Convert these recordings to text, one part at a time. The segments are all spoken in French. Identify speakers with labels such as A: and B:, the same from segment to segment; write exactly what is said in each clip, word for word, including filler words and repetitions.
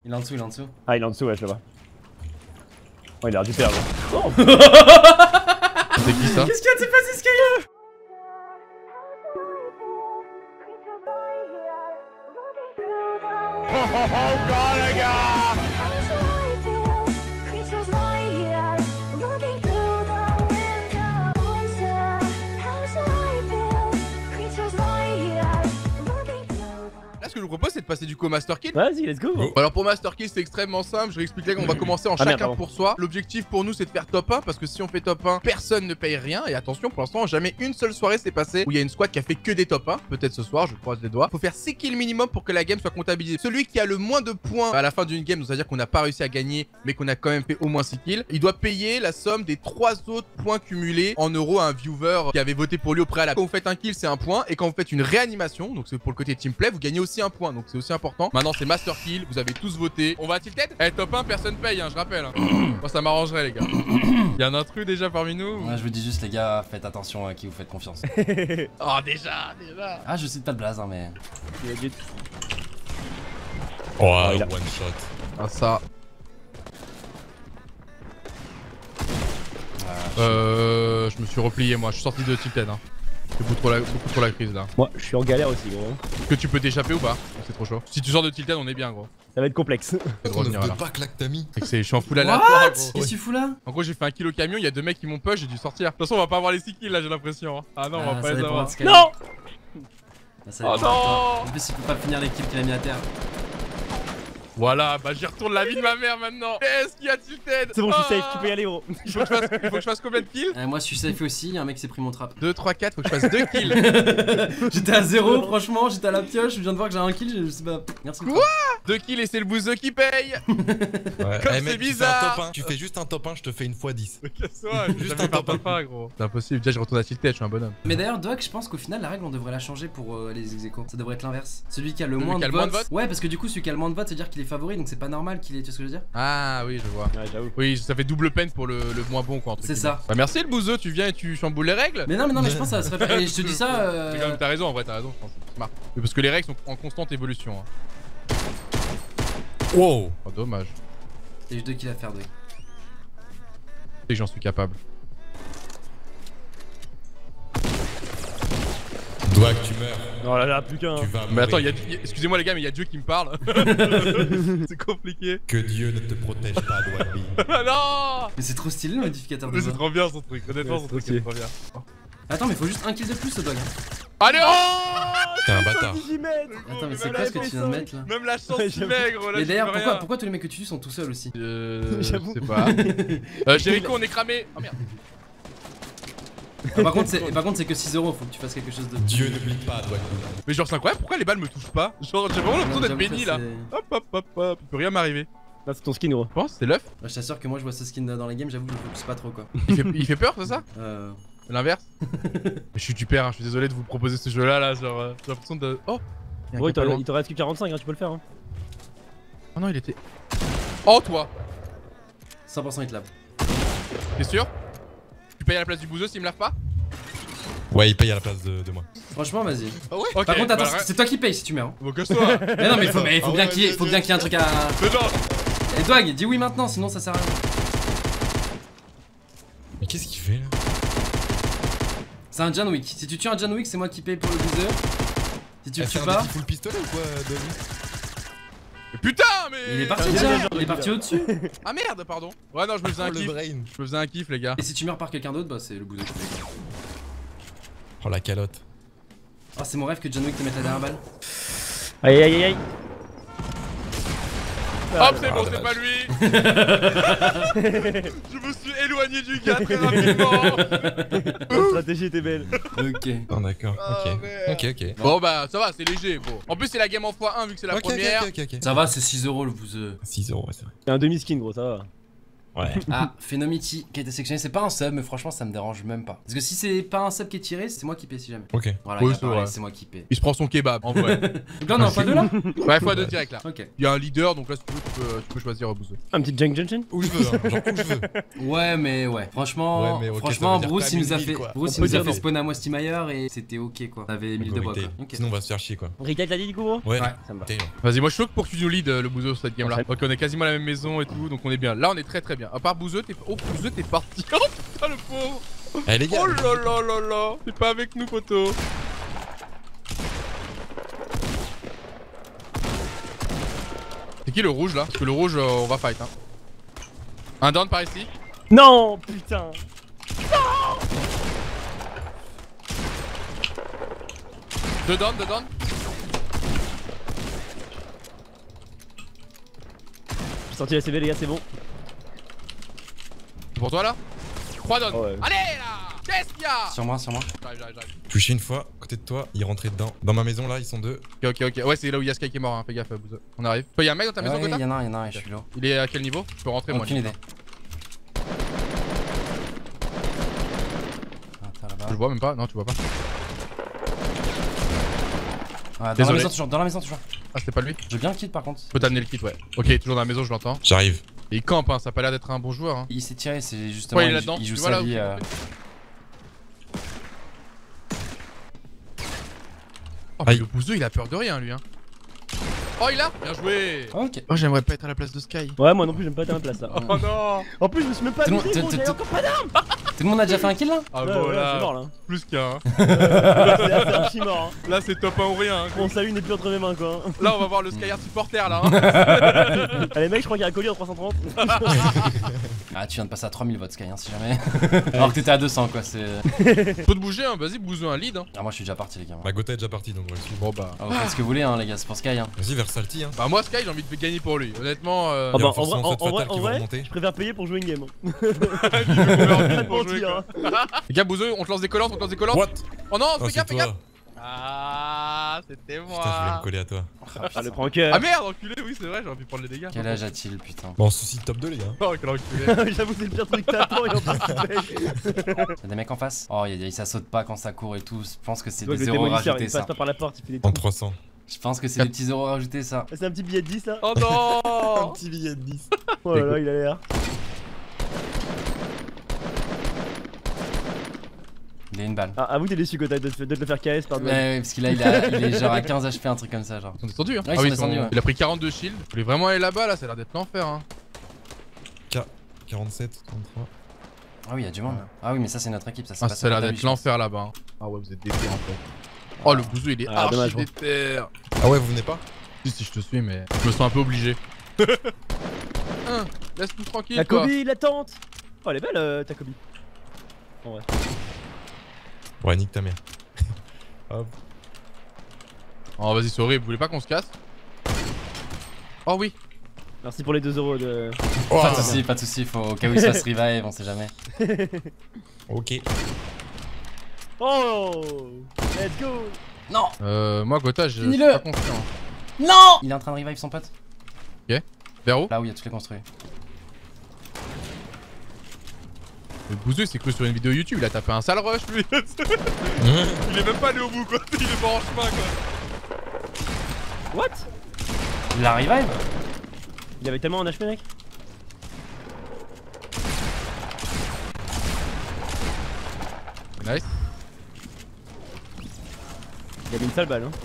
A: Il est en dessous, il est en dessous.
B: Ah, il est en dessous, ouais, je le vois. Oh, il a l'air du perdre. Oh.
C: C'est qui ça?
A: Qu'est-ce qu'il y a de passé, Skyler?
C: Oh, oh, oh, God, les gars! Là, ce que je vous propose, c'est de passer du coup au Master Kill.
B: Vas-y, let's go.
C: Bon, alors pour Master Kill, c'est extrêmement simple. Je réexpliquerai qu'on va commencer en
B: Ah,
C: chacun
B: merde,
C: pour soi. L'objectif pour nous, c'est de faire top un parce que si on fait top un, personne ne paye rien. Et attention, pour l'instant, jamais une seule soirée s'est passée où il y a une squad qui a fait que des top un. Peut-être ce soir, je croise les doigts. Faut faire six kills minimum pour que la game soit comptabilisée. Celui qui a le moins de points à la fin d'une game, c'est-à-dire qu'on n'a pas réussi à gagner, mais qu'on a quand même fait au moins six kills, il doit payer la somme des trois autres points cumulés en euros à un viewer qui avait voté pour lui au préalable. Quand vous faites un kill, c'est un point. Et quand vous faiite une réanimation, donc c'est pour le côté teamplay, vous gagnez aussi un point. Donc c'est aussi important. Maintenant, c'est Master Kill. Vous avez tous voté. On va à Tilted? Eh, top un, personne paye, hein, je rappelle. Hein. Moi, ça m'arrangerait, les gars. Il y a un intrus déjà parmi nous?
A: Ouais, je vous dis juste, les gars, faites attention à qui vous faites confiance.
C: Oh, déjà, déjà.
A: Ah, je cite pas de blaze, hein, mais.
D: Oh,
B: Oh, il a-
D: one shot.
C: Ah, ça.
A: Euh,
C: Euh. Je me suis replié, moi. Je suis sorti de Tilted. Hein. C'est beaucoup trop, la... beaucoup trop la crise là.
B: Moi, je suis en galère aussi, gros.
C: Est-ce que tu peux t'échapper ou pas? C'est trop chaud. Si tu sors de Tilted, on est bien, gros.
B: Ça va être complexe.
C: C'est de
D: On
C: revenir
D: ne
C: là.
D: pas que là que t'as mis.
C: C'est que c'est- je suis en full aléatoire, gros.
A: Qu'est-ce que tu fous là?
C: En gros, j'ai fait un kill au camion. Il y a deux mecs qui m'ont push. J'ai dû sortir. De toute façon, on va pas avoir les six kills là, j'ai l'impression. Hein. Ah non, on va
A: Ah,
C: pas
A: ça
C: les
A: dépend
C: avoir.
A: de Skyler.
B: Non.
A: Ah, ça
C: Oh
A: dépend de toi.
C: non.
A: En plus, il peut pas finir l'équipe qu'il a mis à terre.
C: Voilà, bah j'y retourne la vie de ma mère maintenant. Qu'est-ce qu'il y a Tilted?
B: C'est bon, je suis
C: Ah.
B: safe, tu peux y aller, gros.
C: Il faut que je fasse, il faut que je fasse combien de kills?
A: Euh, moi, je suis safe aussi, il y a un mec qui s'est pris mon trap.
C: deux, trois, quatre, faut que je fasse deux kills.
A: J'étais à zéro, franchement, j'étais à la pioche, je viens de voir que j'ai un kill, je sais pas. Merci.
C: Quoi? deux kills et c'est le bouseux qui paye.
D: Ouais.
C: Comme
D: Eh,
C: c'est
D: mec, tu fais un
C: bizarre.
D: top un. Tu fais juste un top un, je te fais une fois dix.
C: Casse-toi,
D: Juste
C: un
D: un top
C: pas gros. C'est impossible, déjà je retourne à Tilted, je suis un bonhomme.
A: Mais d'ailleurs, Doc, je pense qu'au final, la règle, on devrait la changer pour euh, les ex-aequo. Ça devrait être l'inverse. Celui qui a le
C: Celui
A: moins
C: qui a
A: de
C: le moins
A: votes.
C: de votes
A: Ouais, parce que du coup, celui qui a le moins de votes, c'est-à-dire qu'il est favori, donc c'est pas normal qu'il ait. Tu vois ce que je veux dire?
C: Ah oui, je vois.
B: Ouais, j'avoue.
C: Oui, ça fait double peine pour le, le moins bon quoi. entre
A: C'est
C: guillemets.
A: ça.
C: Bah merci le bouseux, tu viens et tu chamboules les règles.
A: Mais non, mais non, mais je pense que ça serait pas. Et je te dis ça.
C: Mais quand même,
A: Euh...
C: t'as raison en vrai, t'as raison, je pense. C'est smart. Mais parce que les règles sont en constante évolution. Hein.
D: Wow.
C: Oh, dommage.
A: T'as juste deux kills à faire, Doc.
C: Et que j'en suis capable.
D: Dois que tu meurs.
B: Non, là, là, plus qu'un.
D: Tu vas
C: Mais attends,
D: mourir.
C: y a, y a- excusez-moi les gars, mais il y a Dieu qui me parle. C'est compliqué.
D: Que Dieu ne te protège pas, Doigby.
C: Ah non.
A: Mais c'est trop stylé le modificateur de
C: Mais c'est
A: voix.
C: trop bien son truc, honnêtement
B: Ouais,
C: son
B: c'est
C: truc est
B: trop
C: trop bien.
A: Attends, mais faut juste un kill de plus, ce Doc. Hein.
C: Allez, oh.
D: T'es un bâtard.
A: Attends, mais c'est quoi ce que tu viens de mettre là?
C: Même la chance
B: Ouais,
C: tu
B: j'avoue.
C: mets gros là.
A: Mais
C: je
A: d'ailleurs,
C: peux
A: pourquoi,
C: rien.
A: pourquoi tous les mecs que tu tues sont tout seuls aussi?
C: Euh. Je
B: J'avoue.
C: sais pas. Euh, Jericho, on est cramé. Oh merde.
A: Ah, par contre, c'est par contre, c'est que six euros, faut que tu fasses quelque chose de.
D: Dieu n'oublie pas, Doigby.
C: Mais genre, c'est incroyable, pourquoi les balles me touchent pas? Genre, j'ai vraiment l'impression d'être
A: J'avoue que
C: béni là.
A: c'est-
C: Hop hop hop hop, il peut rien m'arriver.
B: Là, c'est ton skin, gros.
C: Je pense, c'est l'œuf.
A: Bah, je t'assure que moi je vois ce skin dans les games, j'avoue que je focus pas trop quoi.
C: Il fait, il fait peur, c'est ça?
A: Euh.
C: L'inverse? Je suis du père, hein, je suis désolé de vous proposer ce jeu là, là, genre, euh, j'ai l'impression de. Oh! Il y a un
B: Gros, il
C: gars pas
B: t'en
C: loin.
B: il t'en reste que quarante-cinq, hein, tu peux le faire. Hein.
C: Oh non, il était. Oh, toi!
A: cent pour cent il te lave.
C: T'es sûr? Tu payes à la place du bouseux s'il me lave pas?
D: Ouais, il paye à la place de, de moi.
A: Franchement, vas-y.
C: Ah ouais? Ok,
A: Par contre, attends,
C: bah,
A: c'est toi qui paye si tu meurs. Hein.
C: Bon, casse-toi!
A: Mais non, mais il faut, mais il faut
D: Ah
A: bien
D: ouais,
A: qu'il y ait
D: vas-y,
A: faut bien qu'il y ait un truc à.
C: Mais non!
A: Et Dwag, dis oui maintenant, sinon ça sert à rien.
D: Mais qu'est-ce qu'il fait là?
A: C'est un John Wick. Si tu tues un John Wick, c'est moi qui paye pour le buzzer. Si tu le
D: Elle fait
A: tues
D: un
A: pas.
D: défi full pistolet ou quoi, Doigby?
C: Mais putain, mais.
A: Il est parti
B: Bien,
A: déjà,
B: bien, bien,
A: il est
B: bien.
A: parti au-dessus.
C: Ah merde, pardon! Ouais, non, je me faisais
D: Oh,
C: un
D: le
C: kiff.
D: brain.
C: Je me faisais un kiff, les gars.
A: Et si tu meurs par quelqu'un d'autre, bah c'est le buzzer qui paye.
D: Oh la calotte.
A: Oh, c'est mon rêve que John Wick te mette la dernière balle.
B: Aïe, aïe, aïe, aïe.
C: Hop, c'est bon,
D: Ah,
C: c'est pas
D: dommage.
C: lui! Je me suis éloigné du gars très rapidement!
B: La stratégie était belle.
A: Ok.
D: Oh d'accord,
C: Ah,
D: ok.
C: merde.
D: Ok, ok.
C: Bon, bah, ça va, c'est léger, bon. En plus, c'est la game en x un vu que c'est la
D: Ok,
C: première.
D: ok, ok, ok.
A: Ça va, c'est six euros le buzzer.
D: six euros, ouais, c'est vrai.
B: C'est un demi-skin, gros, ça va. Ouais.
A: Ah, Phenomity qui a été sélectionné, c'est pas un sub, mais franchement ça me dérange même pas. Parce que si c'est pas un sub qui est tiré, c'est moi qui paie si jamais.
D: Ok.
A: Voilà,
C: Oui,
A: il a
C: c'est
A: parlé,
C: vrai.
A: c'est moi qui paie.
C: Il se prend son kebab en vrai.
A: Donc là on est en fois deux là.
C: Ouais, fois deux direct là.
A: Ok.
C: Il y a un leader, donc là si tu veux, tu peux, tu peux choisir euh, Bouzeux.
B: Un petit Junk Junction.
D: Où je veux, hein, genre où je veux.
A: Ouais, mais ouais. Franchement,
D: Ouais, mais ok,
A: franchement
D: ça veut dire
A: Bruce
D: quand
A: il
D: même
A: nous a
D: une
A: fait,
D: ville, quoi.
A: Bruce
B: On
A: il
B: peut
A: nous a
B: dire
A: fait
B: non.
A: spawn à moi Steammeyer et c'était ok quoi. T'avais mille de bois quoi.
D: Vérité.
A: Ok.
D: Sinon on va se faire chier quoi.
B: Rita t'as dit du coup gros?
D: Ouais,
A: Ouais.
B: Ça me va.
D: T'es-
C: Vas-y, moi je suis chaud pour que tu nous lead euh, le Bouzeux sur cette game là.
B: Parfait.
C: Ok, on est quasiment à la même maison et tout, donc on est bien. Là on est très très bien. À part Bouzeux, t'es. Oh, Bouzeux, t'es parti. Oh putain, le pauvre.
D: Eh les gars.
C: Oh là là là là. T'es pas avec nous, poteau. C'est qui le rouge là? Parce que le rouge, euh, on va fight hein. Un down par ici.
B: Non putain.
C: Deux down, deux down.
B: J'ai sorti la C V les gars, c'est bon.
C: C'est pour toi là? Trois down.
B: Ouais.
C: Allez là. Qu'est-ce qu'il y a?
A: Sur moi, sur moi.
C: J'arrive, j'arrive, j'arrive.
D: Touché une fois, côté de toi, il rentrait dedans. Dans ma maison là, ils sont deux.
C: Ok, ok, ok. Ouais, c'est là où il y a Sky qui est mort, hein. Fais gaffe, Bouzeux. On arrive. Y'a un mec dans ta maison,
A: Ouais,
C: Gotha?
A: il y en a un, il y en a un, et je suis là.
C: Il est à quel niveau? Je peux rentrer moi.
A: Aucune idée. Attends là-bas.
C: Tu le vois même pas? Non, tu vois pas.
A: Ouais, dans
C: Désolé.
A: la maison toujours, dans la maison toujours.
C: Ah, c'était pas lui?
A: Je veux bien le kit par contre.
C: Je peux t'amener le kit, ouais. Ok, toujours dans la maison, je l'entends.
D: J'arrive.
C: Et il campe, hein. Ça a pas l'air d'être un bon joueur, hein.
A: Il s'est tiré, c'est justement.
C: Ouais, il est
A: il,
C: là-dedans.
A: il joue
C: Tu vois
A: sa
C: là où
A: vie.
C: il est
A: euh,
C: monté? Oh, mais
D: Aïe.
C: le Bouzeux, il a peur de rien, lui, hein. Oh, il a bien joué.
A: Ok.
C: Oh, j'aimerais pas être à la place de Sky.
B: Ouais, moi non plus, j'aime pas être à ma place là.
C: Oh non.
B: En plus, je me suis même pas
A: Tout le
B: amusé,
A: monde-
B: gros,
A: tout-
B: j'avais
A: tout-
B: encore pas d'armes.
A: Tout le monde a déjà fait un kill là?
C: Ah,
B: Ouais,
C: bon,
B: ouais,
C: là.
B: c'est mort là.
C: Plus qu'un. hein.
B: C'est c'est archi mort. Hein.
C: Là, c'est top un ou rien. hein.
B: Mon salut n'est plus entre mes mains quoi.
C: Là, on va voir le Skyard supporter, là. Hein.
B: Allez mec, je crois qu'il y a un colis en trois cent trente.
A: Ah, tu viens de passer à trois mille votes Sky, hein, si jamais. Alors que t'étais à deux cents quoi, c'est.
C: Faut te bouger, hein. Vas-y, Bouzeux, un lead, hein.
A: Ah, moi je suis déjà parti les gars.
D: Ma Gotha est déjà partie donc on va le suivre.
C: Bon, bah.
A: Ah, vous faites ce que vous voulez, hein, les gars, c'est pour Sky. Hein.
D: Vas-y vers Salty hein.
C: Bah, moi, Sky, j'ai envie de gagner pour lui. Honnêtement, euh.
B: Ah
D: Il y a
B: bah en vrai,
D: forcément
B: en,
D: cette
B: en vrai,
D: fatale
B: en
D: qui va
B: vrai,
D: remonter.
B: je préfère payer pour jouer une game. Hein.
C: Pas
B: Pas de mentir, hein.
C: Les gars, Bouzeux, on te lance des collantes, on te lance des collantes.
D: What?
C: Oh non,
D: Oh
C: fais
D: c'est
C: gaffe, fais gaffe.
D: toi.
C: Ah, c'était
D: Putain, je voulais
C: moi.
D: me coller à toi.
B: Ah le prends cœur.
C: Ah merde, enculé, oui, c'est vrai, j'aurais pu prendre les dégâts.
A: Quel âge a-t-il, putain?
D: Bon souci top deux les gars.
C: Oh, quel enculé.
B: J'avoue, c'est le pire truc que t'attends et en plus tu payes.
A: Y'a des mecs en face? Oh, y a, y a- ça saute pas quand ça court et tout. Je pense que c'est
B: Tu vois
A: des
B: que le
A: zéros
B: démolisseur,
A: rajoutés
B: il passe
A: ça.
B: pas par la porte, il fait des
D: En
B: trous.
D: trois cents.
A: Je pense que c'est des petits zéros rajoutés ça.
B: C'est un petit billet de dix là.
C: Oh non.
D: petit billet de dix.
B: Oh là là, il a l'air.
A: Il a une balle.
B: Ah, avoue, t'es déçu que t'as de, de te le faire K S par
A: Ouais,
B: deux.
A: ouais, parce qu'il a, il a- il est genre à quinze H P, un truc comme ça, genre.
C: Ils sont descendus, hein.
A: Ouais, ils
C: ah oui,
A: sont descendus, ouais.
C: Il a pris quarante-deux shields. Il voulait vraiment aller là-bas, là, ça a l'air d'être l'enfer, hein.
D: quarante-sept, trente-trois.
A: Ah oui, y a du monde. Ah oui, mais ça c'est notre équipe, ça c'est
C: Ah,
A: pas
C: ça a l'air
A: sur
C: d'être
A: Dami, je pense.
C: l'enfer là-bas. hein. Ah ouais, vous êtes déter en fait. Oh, le Bouzeux, il est
B: Ah,
C: archi
B: dommage, gros.
C: déter.
D: Ah ouais vous venez pas?
C: Si, si, je te suis, mais je me sens un peu obligé. Hein, laisse-nous tranquille,
B: La
C: quoi.
B: Kobe, la tente. Oh, elle est belle euh, ta Kobe. En vrai.
D: Ouais nique ta mère. Hop.
C: Oh, vas-y, c'est horrible. Vous voulez pas qu'on se casse? Oh oui.
B: Merci pour les deux euros de.
D: Oh,
A: Pas de soucis, pas de soucis, faut au cas où il se fasse revive, on sait jamais.
D: ok.
B: Oh, let's go.
A: Non!
C: Euh, moi, Gotha, je je suis
A: Finis-le.
C: pas confiant.
A: Non! Il est en train de revive son pote.
C: Vers où?
A: Là où il y a tous les construits.
C: Le Bouzeux, il s'est cru sur une vidéo YouTube. Il a tapé un sale rush, lui. Il est même pas allé au bout, quoi. Il est pas en chemin, quoi.
B: What?
A: Il a revive?
B: Il avait tellement un H P, mec.
C: Nice.
B: Il avait une sale balle, hein.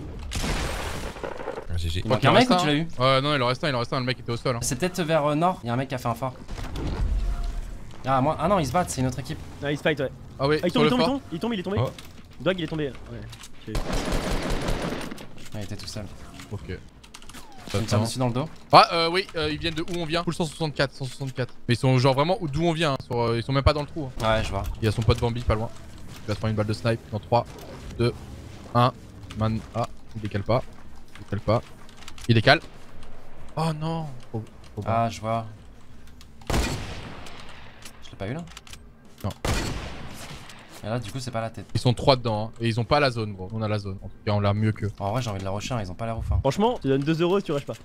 D: Ah, G G.
A: Il manque
C: il en
A: un mec
C: reste
A: ou tu l'as eu?
C: Ouais, non, il en reste un, il en reste un. Le mec était au sol. Hein.
A: C'est peut-être vers euh, nord, il y a un mec qui a fait un fort. Ah, moi, ah non, ils se battent, c'est une autre équipe.
B: Ah, il se fight, ouais.
C: Ah oui,
B: Ah, il
C: sur
B: tombe, il
C: le
B: tombe, il
C: fort.
B: tombe, il tombe, il est tombé.
D: Oh.
B: Dog, il est tombé. Ouais.
A: Ouais, il était tout seul.
C: Ok.
A: Il me tire dessus dans le dos.
C: Ah, euh, oui, euh, ils viennent de où on vient. Full cent soixante-quatre, cent soixante-quatre. Mais ils sont genre vraiment d'où on vient. Hein. Sur, euh, ils sont même pas dans le trou. Hein.
A: Ouais, je vois.
C: Il y a son pote Bambi pas loin. Il va se prendre une balle de snipe dans trois, deux, un. Man. Ah, il décale pas. Il décale pas. Il décale. Oh non. Trop, trop bas.
A: Ah, je vois. Je l'ai pas eu là?
C: Non.
A: Et là, du coup, c'est pas la tête.
C: Ils sont trois dedans, hein. Et ils ont pas la zone, gros. On a la zone. En tout cas, on l'a mieux qu'eux.
A: En vrai, j'ai envie de la rusher, hein, ils ont pas l'air ouf. Hein.
B: Franchement, tu donnes deux euros si tu rushes pas.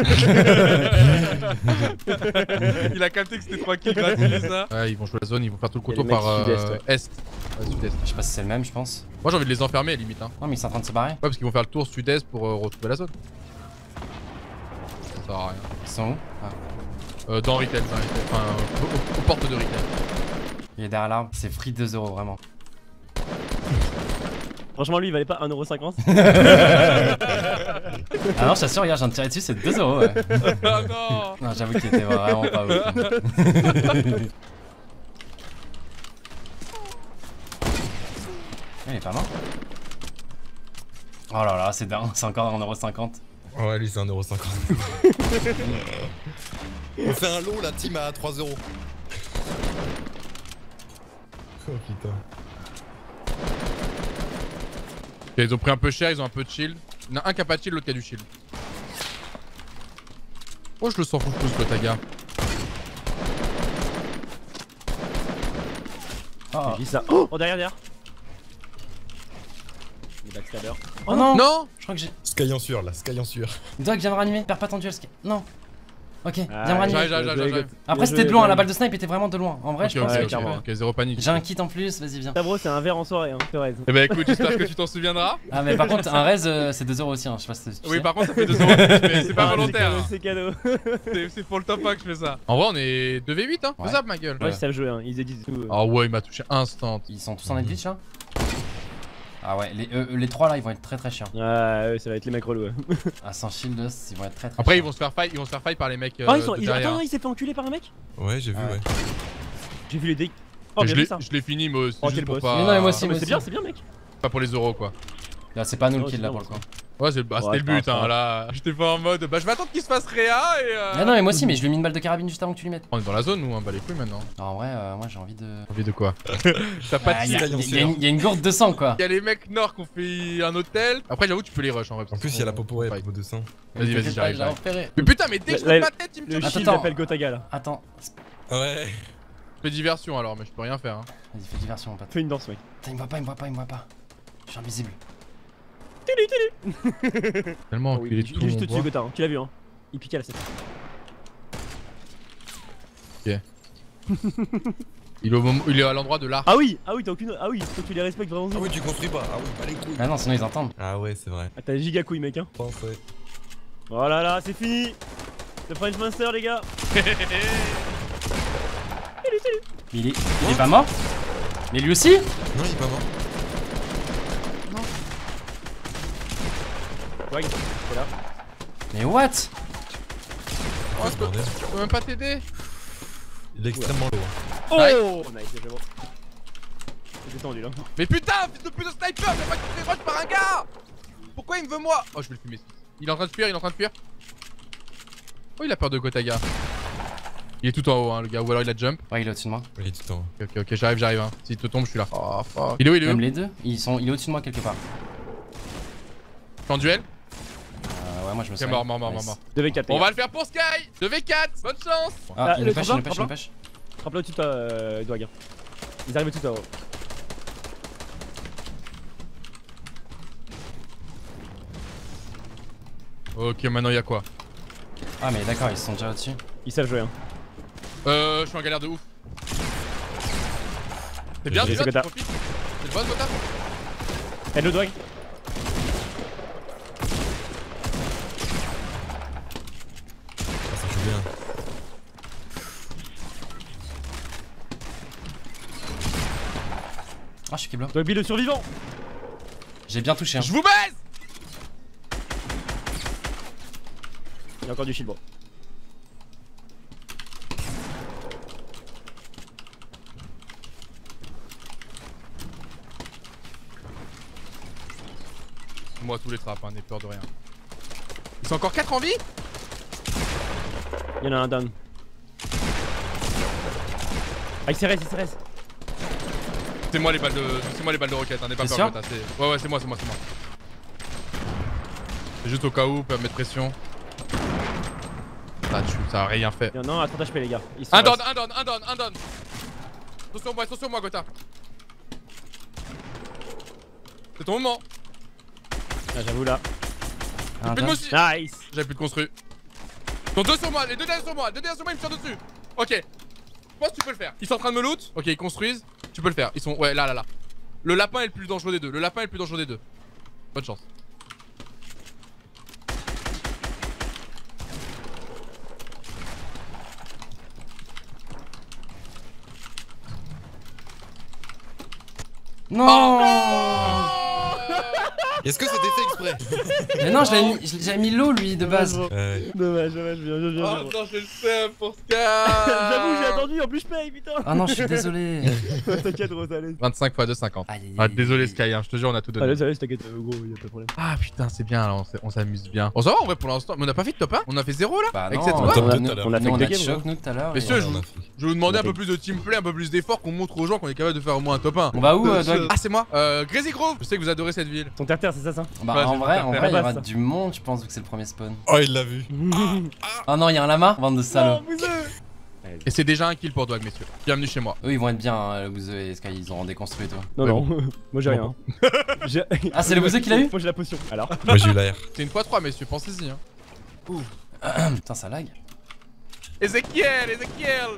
C: Il a capté que c'était trois kills gratuits, ça. Ouais, ils vont jouer la zone, ils vont faire tout le contour
B: les mecs
C: par euh,
B: sud-est, ouais.
C: est. Ouais, sud-est.
A: Je sais pas si c'est le même, je pense.
C: Moi, j'ai envie de les enfermer, limite. Hein.
A: Non, mais ils sont en train de se barrer.
C: Ouais, parce qu'ils vont faire le tour sud-est pour euh, retrouver la zone. Ça sert à rien.
A: Ils sont où? Ah.
C: Euh, dans Retail, dans Retail. Enfin, euh, aux, aux portes de Retail.
A: Il est derrière l'arbre, c'est free deux euros, vraiment.
B: Franchement, lui il valait pas un euro cinquante.
A: Ah non, je t'assure, regarde, je viens de tirer dessus, c'est deux euros. Ouais.
C: Ah non.
A: Non, j'avoue qu'il était vraiment pas ouf. Il est pas mort. Oh là là, c'est dingue, c'est encore un euro cinquante.
D: Ouais, lui c'est un euro cinquante. On fait un lot, la team à trois euros. Oh putain.
C: Okay, ils ont pris un peu cher, ils ont un peu de shield. Il y en a un qui a pas de shield, l'autre qui a du shield. Oh, je le sens fou plus le Taga.
A: Oh,
B: J'ai dit ça. Oh, oh derrière, derrière. Les backstabbers.
A: oh non,
C: Non.
A: Je crois que j'ai.
D: Sky en sueur là, Sky en sueur.
A: Doc, viens me ranimer, perds pas ton duel, Sky. Non. Ok, viens
B: Ah,
A: me ranimer.
C: J'arrive, j'arrive, j'arrive, j'arrive.
A: Après, c'était de loin, la balle de snipe était vraiment de loin. En vrai,
C: Ok,
A: je
C: ok,
A: pense
B: ouais,
A: que.
B: clairement.
C: ok, zéro panique.
A: J'ai un kit en plus, vas-y, viens.
B: Ça, bro, c'est un verre en soirée, hein. Thérèse.
C: Eh bah écoute, j'espère que tu t'en souviendras.
A: Ah, mais par contre, un raise, euh, c'est deux euros aussi, hein. Je sais pas si tu
C: Oui,
A: sais.
C: par contre, ça fait deux euros. Mais c'est pas
B: Ah,
C: volontaire.
B: C'est cadeau.
C: C'est c'est pour le top un que je fais ça. En vrai, on est deux v huit, hein.
A: Ouais.
C: Faisable, ma gueule.
B: Moi, ils savent jouer, hein. Ils éditent tout.
C: Ah ouais, il m'a touché instant.
A: Ils sont tous en edge là. Ah ouais, les, euh, les trois là, ils vont être très très chiants.
B: Ah, ouais, ça va être les mecs relous. Ouais.
A: À sans shield, ils vont être très très
C: Après, ils
A: chiants.
C: vont se faire fight, ils vont se faire fight par les mecs. Euh,
B: Oh, ils sont.
C: de
B: ils-
C: derrière.
B: Attends, il s'est fait enculer par un mec.
D: Ouais, j'ai vu,
A: Ah ouais.
D: ouais.
B: J'ai vu les dés. Oh,
C: je
B: bien
C: l'ai
B: vu ça.
C: je l'ai fini, moi. C'est
B: Oh,
C: juste
B: quel
C: pour
B: boss.
C: pas.
A: Mais non, mais moi aussi.
B: Non, mais c'est bien, c'est bien, mec.
C: Pas pour les euros, quoi.
A: Là, c'est pas nous
B: Oh,
A: le kill
B: c'est
A: là
B: bien,
A: pour le coup.
C: Ouais, c'est- bah,
B: Ouais,
C: c'était le
B: c'est pas
C: but, hein.
B: grave.
C: Là, j'étais pas en mode. Bah, je vais attendre qu'il se fasse réa et. Euh...
A: Ah non, mais moi aussi, mais je lui ai mis une balle de carabine juste avant que tu lui mettes.
C: On est dans la zone, nous, hein. Bah, les couilles maintenant.
A: Non, en vrai, euh, moi j'ai envie de.
C: Envie de quoi? T'as pas de
A: Ah, y, a-
C: tir.
A: y a- y a une- y a une gourde de sang quoi.
C: Il y a les mecs nord qui ont fait un hôtel. Après, j'avoue, tu peux les rush en vrai.
D: En plus, il y a la popo, ouais, la popo de sang.
C: Vas-y, vas-y,
A: T'inquiète pas,
C: j'arrive.
A: je l'ai
C: j'arrive.
A: repéré.
C: Mais putain, mais dès que je
B: Là,
C: fais
B: là,
C: ma tête, il me
B: Le
C: tue.
A: Attends,
B: shield
A: attends.
B: appelle Gotaga là.
A: Attends,
D: Ouais.
C: Je fais diversion alors, mais je peux rien faire. Hein.
A: vas-y, fais diversion mon pote.
B: Fais une danse, mec.
A: Putain, il me voit pas, il me voit pas, il me voit pas. Je suis invisible.
C: Tellement
B: Oh, oui,
C: enculé de
B: il
C: tout.
B: est juste
C: on
B: au-dessus,
C: voit.
B: Gotha. Hein. Tu l'as vu, hein. Il piquait à la tête.
C: Il est, au moment... il est à l'endroit de l'arc.
B: Ah oui, ah oui, t'as aucune. Ah oui, faut que tu les respectes vraiment.
D: Ah oui, tu construis pas. Ah oui, pas les couilles.
A: Ah non, sinon ils entendent.
D: Ah ouais, c'est vrai.
B: Ah, t'as giga couille, mec, hein.
D: Pense, ouais.
B: Oh là là, c'est fini. Le French Master, les gars.
A: Mais il est, il est pas mort. Mais lui aussi.
D: Non, il est pas mort.
B: Ouais, c'est là.
A: Mais what?
C: Oh, je peux... je peux même pas t'aider.
D: Il est extrêmement lourd.
B: Oh nice, déjà bon. C'est tendu là.
C: Mais putain, fils de pute de sniper, mais pas que tu fais rush par un gars. Pourquoi il me veut moi? Oh, je vais le fumer. Il est en train de fuir, il est en train de fuir. Oh, il a peur de Gotaga. Il est tout en haut, hein, le gars, ou alors il a jump.
A: Ouais, il est au-dessus de moi.
D: Il est tout le temps.
C: Ok, ok, ok, j'arrive, j'arrive. Hein. S'il te tombe, je suis là. Oh fuck. Il est où, il est où?
A: Même les deux, ils sont, il est au-dessus de moi quelque part.
C: Je suis en duel.
A: Euh, ouais, moi je me
C: Ok,
A: suis.
C: mort, mort, mort, mort, mort.
B: deux v quatre.
C: On va le faire pour Sky. deux v quatre, bonne chance.
A: Ah,
B: Ah,
A: il
B: le
A: me pêche, il me
B: tremplin,
A: pêche, il me pêche.
B: Frappe là au-dessus de toi, euh, Dwag. Ils arrivent tout à haut.
C: Ok, maintenant il y a quoi?
A: Ah, mais d'accord, ils sont déjà au-dessus.
B: Ils savent jouer, hein.
C: Euh, je suis en galère de ouf. C'est bien,
B: J'ai
C: c'est bien,
B: Gotha.
C: tu profites. C'est le boss, Gotha.
B: Aide le Dwag.
D: Ah, ça joue bien.
A: Ah, je suis keblo.
B: Dwag le survivant.
A: J'ai bien touché. Hein.
C: Je vous baise.
B: Il y a encore du shield, bro.
C: Moi, tous les trappes, hein, n'aie peur de rien. Ils sont encore quatre en vie?
B: Il y en a un down. Ah, il s'est reste, il s'est reste.
C: C'est moi les balles de. C'est moi les balles de roquette, hein, n'aie pas
A: T'es
C: peur,
A: sûr
C: Gotha. c'est- Ouais, ouais, c'est moi, c'est moi, c'est moi. C'est juste au cas où, peut mettre pression. Ah, tu, ça a rien fait.
B: Il y en a un à trente H P, les gars. Ils sont
C: Un down,
B: restés.
C: un down, un down, un down. Attention moi, attention moi, Gotha. C'est ton moment.
B: Ah, j'avoue là.
A: Un
C: Mais moi
A: jump.
C: aussi.
B: Nice.
C: J'avais plus de construit. Ils sont deux sur moi, les deux derrière sur moi, deux derrière sur moi, ils me tirent dessus. Ok. Je pense que tu peux le faire. Ils sont en train de me loot. Ok, ils construisent. Tu peux le faire. Ils sont. Ouais, là, là, là. Le lapin est le plus dangereux des deux. Le lapin est le plus dangereux des deux. Bonne chance.
A: Non
C: Oh
D: Est-ce que c'était fait exprès?
A: Mais non, je l'avais mis, je- j'avais mis l'eau lui de base.
D: Ouais.
B: Dommage, dommage, bien, bien, bien.
C: Oh
B: bien.
C: non, j'ai le seum pour Scar.
B: J'avoue, j'ai attendu, en plus je paye, putain.
A: Ah non, je suis désolé.
B: T'inquiète, Rose, allez.
C: vingt-cinq fois deux, cinquante.
A: Aïe, aïe,
C: Ah,
A: aïe.
C: désolé Sky, hein, je te jure, on a tout donné.
B: Allez, allez, t'inquiète, euh, gros, y'a pas de problème.
C: Ah putain, c'est bien, là, on s'est- on s'amuse bien. On s'en va en vrai pour l'instant, mais on a pas fait de top un. On a fait zéro là.
A: Bah
C: Avec
A: non,
C: cette
A: on,
C: squad
D: top
A: a,
D: deux
A: nous,
D: tout à l'heure.
B: On a fait
A: nous,
B: que
A: on
B: des
A: a
B: games,
A: choc
B: hein.
A: nous tout à l'heure.
C: Messieurs,
A: et-
C: je
D: on
C: vous-
D: a fait.
C: Je vais vous demander
B: On a
C: un peu
B: fait-
C: plus de teamplay, un peu plus d'efforts, qu'on montre aux gens qu'on est capable de faire au moins un top un.
A: On va où, euh, Dog?
C: Ah, c'est moi. Euh, Crazy Grove. Je sais que vous adorez cette ville.
B: Ton terre-terre, c'est ça, ça?
A: Bah
C: Ouais,
A: en
C: j'ai
A: vrai,
C: pas
A: en
C: faire
A: vrai, il y
B: la
A: aura
B: base,
A: du monde, je pense, vu que c'est le premier spawn.
D: Oh, il l'a vu.
A: Oh non, il y a un lama, bande de salauds.
C: Et c'est déjà un kill pour Dog, messieurs. Bienvenue chez moi.
A: Eux, ils vont être bien, hein, le Bouzeux et Sky, ils auront déconstruit et tout.
B: Non,
C: Ouais,
B: non, moi j'ai rien. J'ai-
A: Ah, c'est le Bouzeux qui l'a eu?
B: Moi j'ai la potion. Alors?
D: Moi, j'ai eu la R.
C: C'est une fois trois, messieurs, pensez-y. Hein.
A: Putain, ça lag.
C: Ezekiel, Ezekiel.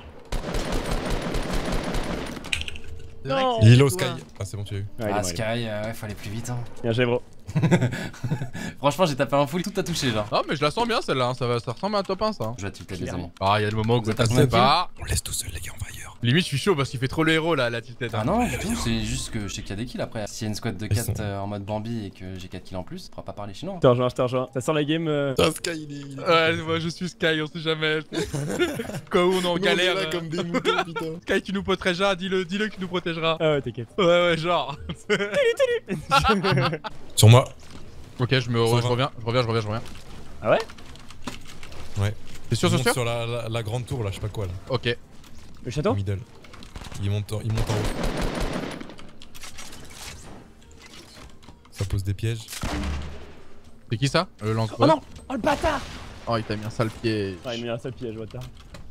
B: Non.
D: Lilo Sky. Ah, c'est bon, tu as eu.
B: Ouais, il est
A: Ah,
B: mort, il est
A: Sky, euh, ouais, faut aller plus vite. Hein.
B: mort. Bien joué, bro.
A: Franchement, j'ai tapé un full, tout a touché, genre.
C: Non, mais je la sens bien celle-là, hein. ça, va, ça ressemble à un top un ça. hein.
A: Je vais tilter les
B: Clairement.
A: amis.
C: Ah, il y a le moment où
A: Vous êtes
C: Gotha
A: à
C: se
A: combien de
C: sépare.
D: On laisse tout seul, les gars, on va ailleurs.
C: Limite, je suis chaud parce qu'il fait trop le héros là, la tilted.
A: Ah non, du tout, c'est juste que je sais qu'il y a des kills après. S'il y a une squad de
D: Ils
A: quatre
D: sont-
A: euh, en mode Bambi et que j'ai quatre kills en plus, on pourra pas parler chinois.
B: Je te rejoins, je te rejoins. Ça sent la game. euh,
D: Ah, Sky, il est. il est-
C: Ouais, moi je suis Sky, on sait jamais. Quand où on est en
D: Nous, on est
C: galère.
D: là
C: euh,
D: comme des moutons, putain.
C: Sky qui nous protégera, dis-le, dis-le qui nous protégera.
B: Ah ouais, t'inquiète.
C: Ouais, ouais, genre.
D: Sur moi.
C: Ok, je me
D: Ça
C: je
D: va.
C: reviens, je reviens, je reviens, je reviens.
B: Ah ouais?
D: Ouais.
C: T'es sûr,
D: Il
C: c'est
D: monte
C: sûr
D: sur la, la, la grande tour là, je sais pas quoi là.
C: Ok.
B: Le château?
D: Middle. Il monte, en, il monte en haut. Ça pose des pièges.
C: C'est qui ça Le lance
B: Oh non! Oh le bâtard!
C: Oh, il t'a mis un sale pied.
B: Ah, il met un sale piège, bâtard.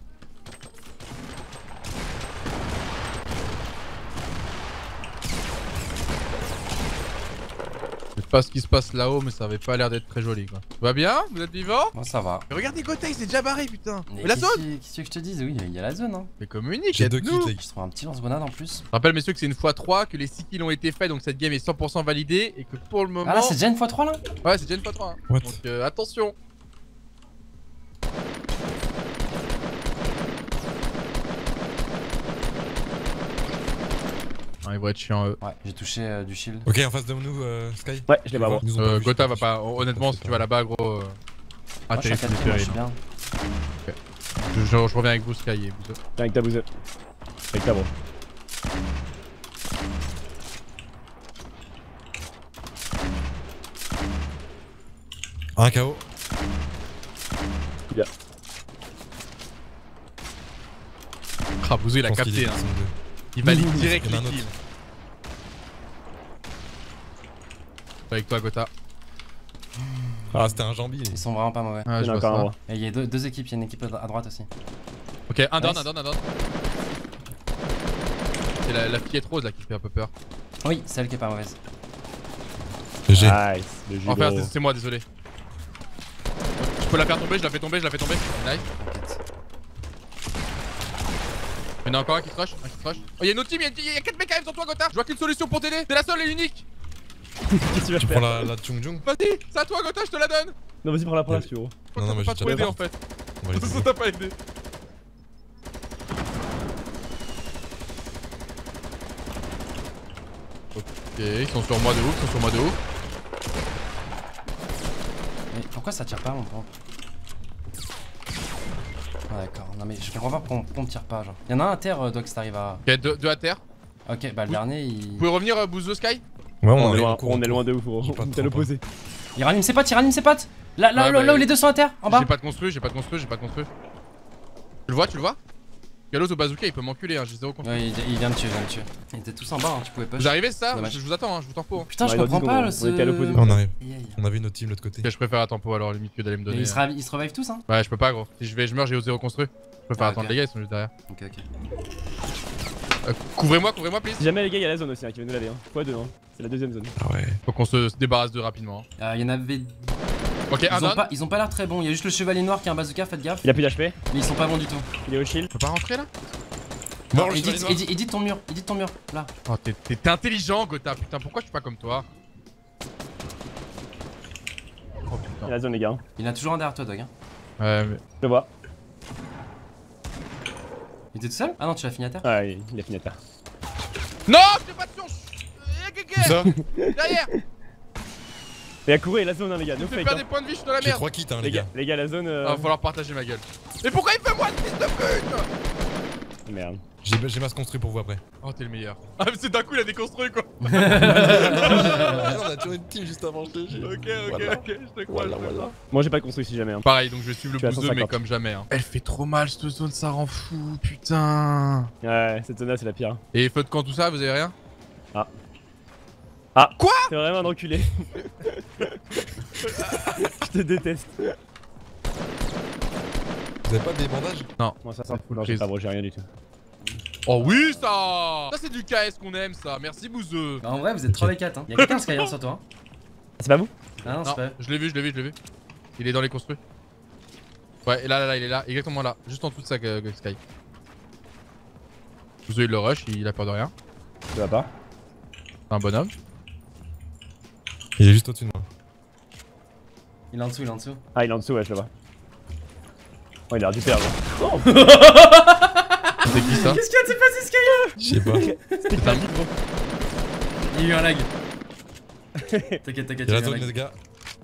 C: Je sais pas ce qui se passe là-haut, mais ça avait pas l'air d'être très joli quoi. Tout va bien? Vous êtes vivant?
A: Bon, ça va.
C: Mais regardez Gotha, il s'est déjà barré putain.
A: Mais
C: Mais la
A: qu'est-ce
C: zone
A: qui- Qu'est-ce que je te dise? Oui, il y a la zone, hein.
C: Mais communique,
D: J'ai deux
C: aide-nous.
D: kits, les gars.
A: Je trouve un petit lance-grenade en plus.
C: Je rappelle messieurs que c'est une fois trois, que les six kills ont été faits, donc cette game est cent pour cent validée et que pour le moment...
A: Ah là, c'est déjà une fois trois là?
C: Ouais, c'est déjà une fois trois. hein.
D: What?
C: Donc euh, attention. Ah, ils vont être chiants eux.
A: Ouais, j'ai touché euh, du shield.
D: Ok, en face de nous, euh, Sky.
B: Ouais, je l'ai pas, bro.
D: Ils nous ont
C: Euh,
D: vu,
C: Gotha
D: je
C: va
D: sais
C: pas. Honnêtement,
D: Je sais
C: si tu
D: pas.
C: vas là-bas, gros. euh, Ah,
A: Moi, je suis à
C: terrible,
A: quatre kills, moi, je
C: terrible.
A: suis bien.
C: Je, je- je reviens avec vous, Sky et vous.
B: Tiens, avec ta bouse. Avec ta, bro.
D: Un K O.
B: Bien.
C: Ah, Bouzou, il a
D: Je pense qu'il
C: capté.
D: est-
C: Hein.
D: ils sont deux.
C: Il valide direct
D: Il y en a
C: les
D: un autre.
C: kills. Avec toi, Gotha.
D: Ah, c'était un jambi.
A: Ils sont vraiment pas mauvais.
C: Ah,
B: Il
C: je
B: y en a
C: vois
B: encore un,
C: ça.
B: bro.
A: Et il y a deux, deux équipes, il y a une équipe à droite aussi.
C: Ok, un down,
A: Nice.
C: un down, un down. C'est la, la fillette rose là qui fait un peu peur.
A: Oui, celle qui est pas mauvaise.
D: G.
B: Nice. Le jus,
C: Enfin,
B: gros.
C: c'est- c'est moi, désolé. Je peux la faire tomber, je la fais tomber, je la fais tomber. Nice.
A: T'inquiète.
C: Il y en a encore un qui crush, un qui crush. Oh, y'a une autre team, y'a y a quatre mecs quand même sur toi, Gotha. Je vois qu'une solution pour t'aider. C'est la seule et unique.
B: Qu'est-ce que tu vas
D: Tu
B: faire?
D: prends la, la Chung Jung?
C: Vas-y, c'est à toi, Gotha, je te la donne.
B: Non, vas-y, prends-la, prends-la si tu veux.
D: Non, non,
C: Faut
D: mais
C: pas
D: j'ai
C: trop
D: déjà
C: aidé
D: pas.
C: en fait.
D: On va les
C: Ça
D: aider.
C: t'a pas aidé. Ok, ils sont sur moi de ouf, ils sont sur moi de ouf.
A: Mais pourquoi ça tire pas mon pompe? Ah d'accord, non mais je comprends pas pourquoi on, on me tire pas genre. Y'en a un à terre, euh, Doc, si t'arrives à...
C: Ok, deux, deux à terre.
A: Ok, bah le
C: Oui.
A: dernier
C: Vous
A: il...
C: pouvez revenir, euh, Boost the Sky?
D: Ouais,
B: On est
D: est
B: loin,
D: en cours,
B: on
D: en
B: est loin
D: cours.
B: de ouf, gros.
D: J'ai pas
B: T'as
D: trop
B: l'opposé.
A: Il rallume ses potes, il rallume ses potes. Là, là,
C: Ouais,
A: là,
C: bah,
A: là où les deux sont à terre, en bas.
C: J'ai pas de construit, j'ai pas de construit, j'ai pas de construit. Tu le vois, tu le vois? Galos au bazooka, il peut m'enculer, hein, j'ai zéro construit.
A: Ouais, il, il vient me tuer, il vient me tuer. Ils étaient tous en bas, hein, tu pouvais pas.
C: Vous arrivez, c'est ça?
A: Dommage.
C: Je, je vous attends, hein, je vous tempo. Hein.
A: Putain, je
B: Ouais,
A: comprends
B: dans
A: pas
B: dix
A: le...
B: secondes, on était à l'opposé.
D: On arrive.
A: Aïe, aïe.
D: On avait une autre team de l'autre côté.
C: Ok, je préfère attendre pour alors limite que d'aller me
A: Et
C: donner.
A: ils, se ravi- ils se revivent tous, hein.
C: Ouais, je peux pas, gros. Si je vais, je meurs, j'ai au zéro construit. Je préfère
A: Ah,
C: attendre
A: ok.
C: les gars, ils sont juste derrière.
A: Ok, ok.
C: Euh, couvrez-moi, couvrez-moi, please.
B: Si jamais les gars, il y a la zone aussi hein, qui vient nous laver. Hein. Fois deux, hein. C'est la deuxième zone.
D: Ah ouais.
C: Faut qu'on se, se débarrasse de rapidement.
A: Il euh, y en avait.
C: Ok, un
A: Ils ont,
C: down.
A: pas, ils ont pas l'air très bons. Il y a juste le chevalier noir qui a un bazooka, faites gaffe.
B: Il a plus d'H P.
A: Mais ils sont pas bons du tout.
B: Il est au shield.
C: On peut pas rentrer là?
D: Mort le
A: Edit,
D: chevalier noir.
A: edit, edit ton mur, edit ton mur. Là.
C: Oh, t'es t'es intelligent, Gotha. Putain, pourquoi je suis pas comme toi? Oh
B: Il y
C: putain.
B: a la zone, les gars.
A: Il y en a toujours un derrière toi, Dog. Hein.
C: Ouais, mais.
B: Je le vois.
A: Il était tout seul? Ah non, tu l'as fini à terre?
B: Ah, il il a fini à terre.
C: Non, j'ai pas de son.
D: Où ça?
C: Derrière!
B: Et à courir, la zone, hein, les gars.
C: Tu
B: No
C: me fais
B: fake.
C: perdre
B: Hein.
C: des points de vie, je suis dans la
D: J'ai
C: merde!
D: trois kits hein
B: Les
D: les
B: gars,
D: gars.
B: les gars, la zone. Euh...
C: Ah, va falloir partager ma gueule. Mais pourquoi il fait moi ce fils de pute?
B: Merde.
D: J'ai j'ai masse construit pour vous après.
C: Oh, t'es le meilleur. Ah, mais c'est d'un coup, il a déconstruit quoi.
D: On a toujours une team juste avant, je te jure.
C: Ok, ok,
D: Voilà.
C: ok, je te crois,
D: Voilà,
C: je te
D: voilà.
C: crois.
B: Moi, j'ai pas construit si jamais. Hein.
C: Pareil, donc je vais suivre
B: Tu
C: le
B: as
C: bouseux,
B: cent
C: mais
B: cinquante.
C: comme jamais. Hein. Elle fait trop mal cette zone, ça rend fou, putain.
B: Ouais, cette zone-là, c'est la pire.
C: Et feu de camp, tout ça, vous avez rien?
B: Ah.
C: Quoi?
B: C'est vraiment un enculé. Je te déteste.
D: Vous avez pas des bandages?
B: Moi, ça sort.
C: full
B: Non, j'ai
C: prise.
B: pas, bro, j'ai rien du tout.
C: Oh oui, ça. Ça, c'est du K S qu'on aime, ça. Merci, bouseux.
A: Bah, en vrai, vous êtes trois v quatre. Hein. Y'a quelqu'un Skyrim sur toi. Hein.
B: Ah, c'est pas vous?
A: Ah non,
C: Non,
A: c'est pas.
C: je l'ai vu, je l'ai vu, je l'ai vu. Il est dans les construits. Ouais, et là, là, là, il est là, exactement là, juste en dessous de ça, euh, Sky. Bouseux, il le rush, il a peur de rien.
B: Tu vas pas?
C: C'est un bonhomme.
D: Il est juste au-dessus de moi.
A: Il est en dessous, il est en dessous.
B: Ah, il est en dessous, ouais, je le vois. Oh, il a l'air du père, gros.
C: C'est qui ça?
A: Qu'est-ce qui s'est passé, Skyrim?
D: Je sais pas.
B: C'était pas vite, gros.
A: Il y a eu un lag. T'inquiète, t'inquiète,
D: Il y
A: il y
D: a
A: a
D: la
A: eu un
D: zone les
A: lag.
D: gars.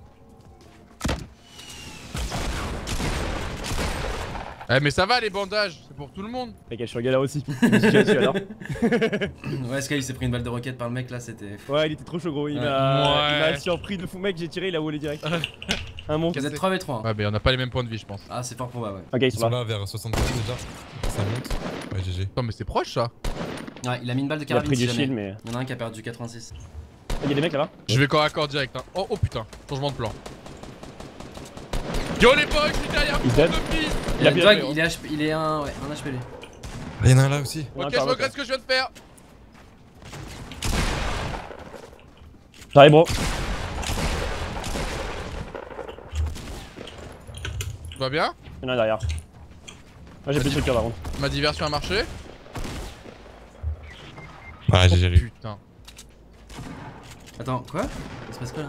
C: Eh, mais ça va, les bandages, c'est pour tout le monde.
B: T'inquiète, je suis en galère aussi. Je me suis tiré dessus alors.
A: Ouais, Sky il s'est pris une balle de roquette par le mec là, c'était.
B: Ouais, il était trop chaud, gros. Il
A: Ouais.
B: m'a
C: Ouais.
B: il m'a surpris de fou, mec. J'ai tiré, il a volé direct. Un monstre.
A: Vous êtes trois v trois. Hein.
C: Ouais, mais on a pas les mêmes points de vie, je pense.
A: Ah, c'est fort probable, ouais.
B: Ok, ils
D: Ils
B: sont
D: sont
B: là.
D: là vers soixante-quinze déjà. Ça monte. Ouais, G G.
C: Attends, mais c'est proche ça.
A: Ouais, il a mis une balle de
B: Il a
A: carabine
B: pris
A: si
B: du
A: jamais.
B: shield, mais.
A: Il y en a un qui a perdu quatre-vingt-six.
B: Il y a des mecs là-bas?
C: Je vais corps à corps direct. Hein. Oh, oh putain, changement de plan. Yo les boys, je suis derrière vous,
B: He's dead.
C: de fils.
B: Il a
A: Euh,
B: plus
A: Dog,
B: d'H P,
A: il est H P, il est un, ouais, un H P lui.
D: Il y en a un là aussi.
B: Ouais,
C: Ok,
B: par
C: je
B: là,
C: regrette ce que je viens de faire.
B: J'arrive, bro.
C: Tout va bien?
B: Il y en a un derrière. Moi, j'ai plus de structure par contre.
C: Ma diversion a marché.
D: Ouais, G G lui.
C: Putain.
A: Attends, quoi? Il se passe quoi là?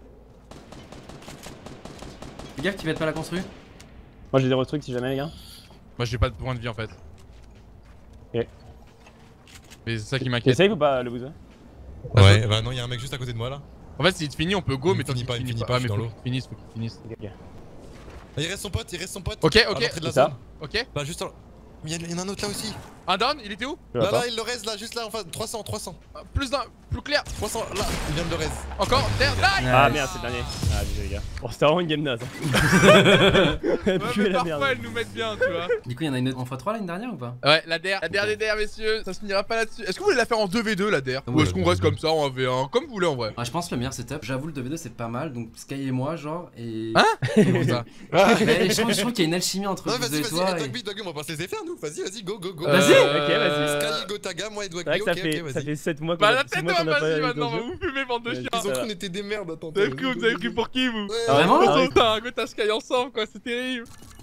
A: Fais gaffe, tu vas être pas la construire.
B: Moi, j'ai des restructs si jamais, les gars.
C: Moi j'ai pas de point de vie en fait.
B: Ok.
C: Mais c'est ça qui m'inquiète.
B: T'essayes ou pas le boost?
D: Ouais, bah non, il y a un mec juste à côté de moi là.
C: En fait, s'il te finit, on peut go,
D: Il
C: mais tant
D: finit
C: qu'il
D: pas, il
C: finit
D: finit
C: pas.
D: pas,
C: Ah,
D: je
C: mais
D: suis
C: faut
D: dans
C: qu'il finisse, faut qu'il finisse.
B: Ok, ok.
D: Ah, il reste son pote, il reste son pote.
C: Ok,
D: À
C: ok,
D: l'entrée de la
B: C'est ça.
D: zone.
C: ok.
D: Bah juste en... Mais il y, a- il y en a un autre là aussi.
C: Un down, il était où?
B: Je vois
D: Là,
B: pas.
D: là, il le reste là, juste là en face. trois cents, trois cents.
C: Ah, Plus d'un, plus clair.
D: trois cents, là, il vient de le reste.
C: Encore, there, là.
B: Ah
A: Nice.
B: merde, c'est le dernier. Ah, désolé, les gars. Bon, c'était vraiment une game naze.
C: Ouais,
B: Puer
C: mais
B: la
C: parfois
B: merde.
C: elles nous mettent bien, tu vois.
A: Du coup, il y en a une autre en x trois là, une dernière ou pas?
C: Ouais, la der, la der des der, messieurs. Ça se finira pas là-dessus. Est-ce que vous voulez la faire en deux v deux la der? Ou
A: Ouais,
C: est-ce qu'on
D: ouais,
C: reste
D: ouais.
C: comme ça en un v un? Comme vous voulez en vrai.
A: Ah, je pense le meilleur setup. J'avoue, le deux v deux c'est pas mal. Donc Sky et moi, genre. Et.
C: Hein? Comment ça?
A: Mais je trouve, je trouve qu'il y a une alchimie entre
D: Non,
A: vous
D: vas-y,
A: deux et
D: vas-y,
A: toi.
D: hey,
A: et-
D: Dogby, Dogby, on va passer les faire nous. Vas-y, vas-y, go, go, go.
A: Vas-y.
B: Ok, vas-y.
D: Sky, Gotaga, moi et
B: C'est
D: Dogby,
B: vrai que ça
D: ok,
B: fait,
D: ok,
B: ça
D: vas-y.
B: fait sept mois qu'on
C: Bah
B: a
C: la
B: six
C: tête
B: mois qu'on a
C: vas-y
B: pas
C: maintenant,
B: eu
C: va vous fumer bande de
B: Ouais,
C: chiens.
D: Ils ont
B: Ça
D: cru
B: va.
D: qu'on était des merdes, attends.
C: Vous avez cru, vous avez cru pour qui vous?
D: Ouais.
A: Ah, vraiment?
C: Ils sont un Gotha Sky ensemble quoi, c'est terrible.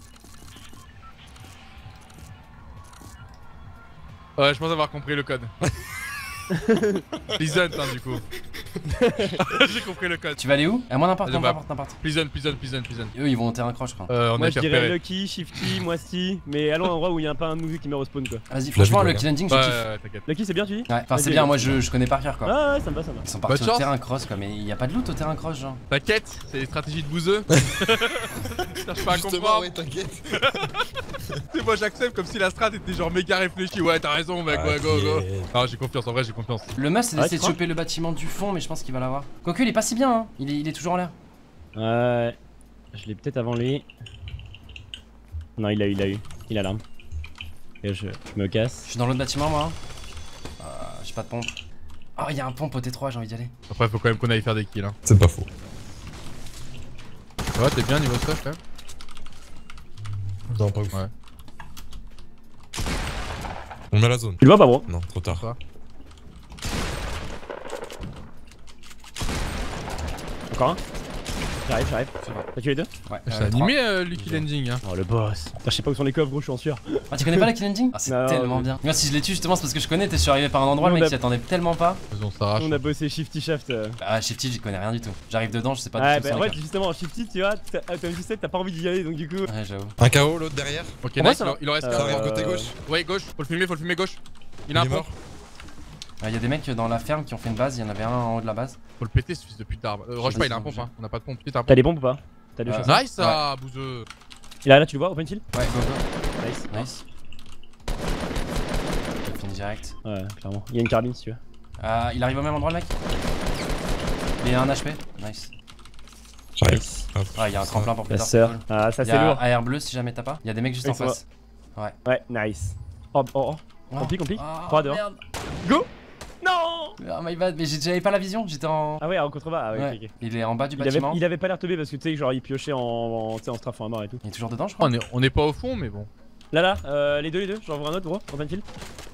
C: Ouais, je pense avoir compris le code. Pleasant hein du coup. J'ai compris le code.
A: Tu vas aller où? À moi, n'importe,
C: Allez,
A: n'importe, n'importe.
C: Pleasant, pleasant, pleasant, pleasant.
A: Eux, ils vont au terrain croche, je crois.
C: Euh, on
B: Moi
C: a
B: je
C: été
B: dirais
C: repéré.
B: Lucky, Shifty, Moisty, mais allons à un endroit où il y a pas un nouveau qui meurt au spawn quoi.
A: Vas-y, franchement,
D: vu,
A: le
D: toi,
A: kill ending, je
C: Ouais,
A: kiffe.
C: ouais, ouais, t'inquiète.
B: Lucky c'est bien tu dis?
A: Ouais, enfin, c'est
B: Vas-y,
A: bien,
B: vas-y.
A: moi je, je connais par cœur quoi.
B: Ah ouais, ça me va, ça me va.
A: Ils sont
C: Bonne
A: partis au
C: chance.
A: terrain cross quoi, mais il y a pas de loot au terrain cross, genre.
C: T'inquiète, c'est les stratégies de bouseux. Cherche pas à
D: Justement,
C: comprendre.
D: ouais, t'inquiète.
C: Tu sais, moi j'accepte comme si la strat était genre méga réfléchie. Ouais, t'as raison, mec, ouais, go, go. Ah, j'ai confiance, en vrai, j'ai confiance.
A: Le must, c'est
B: Ah,
A: d'essayer
B: tu
A: de
B: crois
A: choper le bâtiment du fond, mais je pense qu'il va l'avoir. Quoique, il est pas si bien, hein. Il est, il est toujours en l'air.
B: Ouais. Je l'ai peut-être avant lui. Non, il a eu, il a eu. Il a l'arme. Et je, je me casse.
A: Je suis dans l'autre bâtiment, moi. Euh, j'ai pas de pompe. Oh, il y a un pompe au T trois, j'ai envie d'y aller.
C: Après, faut quand même qu'on aille faire des kills. Hein.
D: C'est pas faux.
C: Ouais, t'es bien niveau stuff quand même.
D: Non, pas ouf.
C: Ouais.
D: On met la zone.
B: Tu le vois pas, bro?
D: Non, trop tard.
C: Quoi
B: Encore un. J'arrive, j'arrive. T'as tué les deux?
A: Ouais.
C: C'est
A: euh,
C: animé euh, Lucky Landing hein.
B: Oh le boss. Putain, je sais pas où sont les coffres gros, je suis en sueur.
A: Ah, tu connais pas la Kill Ending? Ah, c'est
B: Non,
A: tellement
B: mais-
A: bien. Moi, si je l'ai tué, justement, c'est parce que je connais. Je suis arrivé par un endroit,
B: Nous,
A: le
B: on
A: mec
B: a-
A: s'y attendait tellement pas.
C: On s'arrache.
B: On a bossé Shifty Shaft. euh.
A: Ah, Shifty, j'y connais rien du tout. J'arrive dedans, je sais pas
B: Ouais,
A: du tout.
B: bah
A: sur
B: en
A: les
B: fait, justement, en Shifty, tu vois, t'as t'as vu ça, t'as pas envie d'y aller donc du coup.
A: cartes. Ouais, j'avoue.
D: Un K O, l'autre derrière.
C: Ok,
B: Pour moi,
C: nice,
B: ça
C: il en-
B: va.
C: il en reste
B: Euh,
C: qu'un.
D: Ça arrive côté gauche.
C: Ouais, gauche, faut le filmer, faut le filmer gauche. Il
D: Il
C: a un
D: est
C: pont.
D: mort.
A: Il y a des mecs dans la ferme qui ont fait une base. Il y en avait un en haut de la base.
C: Faut le péter ce fils de putain. Euh, Rush pas, il a un pompe hein. On a pas de pompe. Putain, un
B: T'as
C: pompe.
B: des bombes ou pas? T'as deux
A: Euh,
B: choses.
C: Nice ça, bouseux.
B: Et là, là, tu le vois, open kill?
A: Ouais, go go.
B: Nice.
A: Nice. Il finit direct.
B: Ouais, clairement. Il y a une carabine si tu veux.
A: Ah, il arrive au même endroit, le mec. Il a un H P. Nice.
D: J'arrive.
B: Nice.
D: Hop.
A: Ah, il y a un tremplin pour
B: La
A: Peter.
B: sœur.
A: c'est cool.
B: Ah, ça
A: Il y
B: c'est
A: a
B: lourd.
A: A R bleu si jamais t'as pas. Il y a des mecs juste
B: Oui,
A: en
B: c'est
A: face.
B: Ouais, nice. Oh, oh, oh. Complique, complique.
A: Ah,
B: Trois dehors.
A: merde.
B: Go! Non!
A: Ah, my bad, mais j'ai- j'avais pas la vision, j'étais en.
B: Ah ouais, en contrebas. Ah ouais,
A: Ouais.
B: ok, ok.
A: Il est en bas du
B: Il avait,
A: bâtiment.
B: il avait pas l'air teubé parce que tu sais, genre il piochait en, en, tu sais, en strafant à mort et tout.
A: Il est toujours dedans, je crois.
C: On est, on est pas au fond, mais bon.
B: Là, là, euh, les deux, les deux, j'en vois un autre gros, open kill.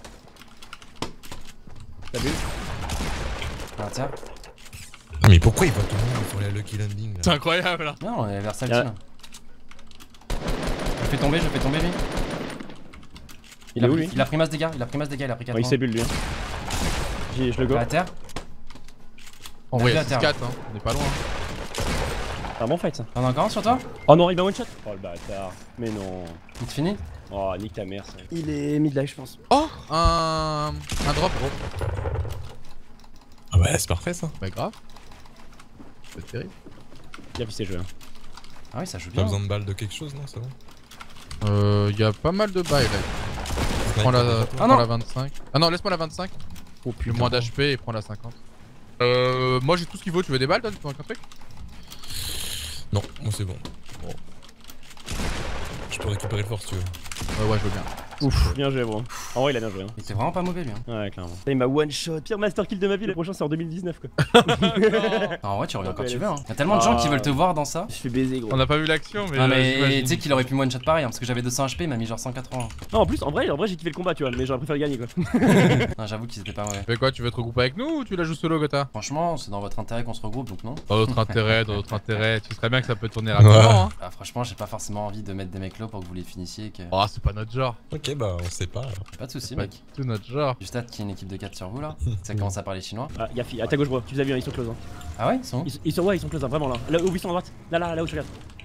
B: T'as vu?
A: Ah, tiens.
D: Ah, mais pourquoi il va tout le monde sur les Lucky Landing là?
C: C'est incroyable là.
A: Non, on est vers
B: Yeah.
A: Saltine. Je le fais tomber, je le fais tomber lui.
B: Il
A: a,
B: est où
A: pris-
B: lui?
A: il a pris masse dégâts, il a pris masse dégâts, il a pris quatre
B: Ouais, il s'est bulle lui. Hein. J'ai- Je le
A: Il
B: go.
A: est à terre.
C: En
A: On a
C: vrai,
A: vu à
C: six
A: terre.
C: quatre hein. On est pas loin.
B: C'est un bon fight ça.
A: T'en as encore un sur toi?
B: Oh non, il m'a one shot. Oh le bâtard. Mais non.
A: Il te finit?
B: Oh, nique ta mère ça. Il est mid-life, je pense.
C: Oh, un. Un drop gros.
D: Ah bah c'est parfait ça.
C: Bah grave. C'est terrible.
B: Il a vu ses jeux. Hein.
A: Ah oui, ça joue
D: T'as
A: bien.
D: besoin de balles de quelque chose non c'est bon?
C: Euh, y a pas mal de bails là. Prends la,
D: Sniper,
C: prends
A: non.
C: la vingt-cinq. Ah non, laisse-moi la vingt-cinq.
B: Oh
C: Plus moins d'H P et prends la cinquante. Euh, moi j'ai tout ce qu'il faut. Tu veux des balles toi? Tu veux un truc?
D: Non, moi c'est bon. Bon. Je peux récupérer le force si tu veux.
C: Ouais, ouais, je veux bien.
B: Ouf, bien joué, bro. En vrai, il a bien joué. Hein.
A: Il était vraiment pas mauvais lui. Hein.
B: Ouais, clairement. Il m'a one shot. Pire master kill de ma vie. Le prochain, c'est en deux mille dix-neuf quoi.
A: Ah, en vrai, tu reviens quand tu veux. Hein. Y'a tellement de gens qui
B: Ah.
A: veulent te voir dans ça.
B: Je fais baiser, gros.
C: On a pas vu l'action, mais.
A: Ah,
C: euh,
A: mais
C: j'imagine.
A: tu sais qu'il aurait pu me one shot pareil, hein, parce que j'avais deux cents H P, il m'a mis genre cent quatre-vingts.
B: Non, en plus, en vrai, en vrai j'ai kiffé le combat, tu vois. Mais j'aurais préféré gagner quoi.
A: Non, j'avoue qu'ils étaient pas mauvais.
C: Tu fais quoi? Tu veux te regrouper avec nous ou tu la joues solo, Gotha?
A: Franchement, c'est dans votre intérêt qu'on se regroupe, donc non.
C: Dans notre intérêt, dans notre intérêt. Tu serais bien que ça peut tourner rapidement, hein.
A: Ah, franchement, j'ai pas forcément envie de mettre des mecs low pour que vous les finissiez. et Que...
C: Oh, c'est pas notre genre.
D: Ok bah on sait pas alors.
A: Pas de soucis,
C: C'est pas
A: mec.
C: du tout notre genre.
A: Juste hâte qu'il y ait une équipe de quatre sur vous là. Ça commence à parler chinois.
B: Ah, y'a à ta gauche, bro. Tu les as vu, hein, ils sont close. Hein.
A: Ah ouais, ils sont où?
B: Ils, ils sont, ouais, ils sont close, hein, vraiment là. Là où ils sont à droite. Là, là, là où je regarde.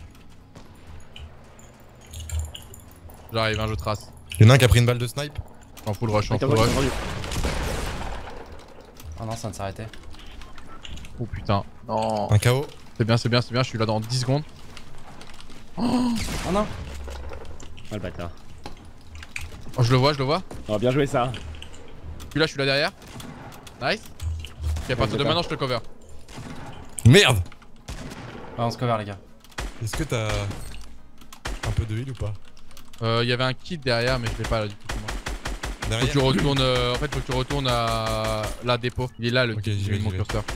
C: J'arrive, hein, je trace.
D: Y'en a un qui a pris une balle de snipe.
C: En full rush, en
B: À ta
C: full
B: gauche,
C: rush.
B: ils sont rendus.
A: Oh non, ça ne s'arrêtait.
C: Oh putain. Non.
D: Un K O.
C: C'est bien, c'est bien, c'est bien. Je suis là dans dix secondes.
A: Oh non.
B: Ah, le bâtard.
C: Oh, je le vois, je le vois.
B: Oh, bien joué ça.
C: Je suis là, je suis là derrière. Nice. Ok, à partir de
B: d'accord.
C: maintenant, je te cover.
D: Merde.
A: Ah, on se cover les gars.
D: Est-ce que t'as un peu de heal ou pas?
C: Euh, il y avait un kit derrière, mais je l'ai pas là du tout. Moi. Faut
D: Derrière.
C: que tu retournes. euh, en fait, faut que tu retournes à la dépôt. Il est là, le
D: Ok,
C: kit.
D: j'y
C: J'ai
D: vais,
C: mis mon
D: j'y vais.
C: curseur.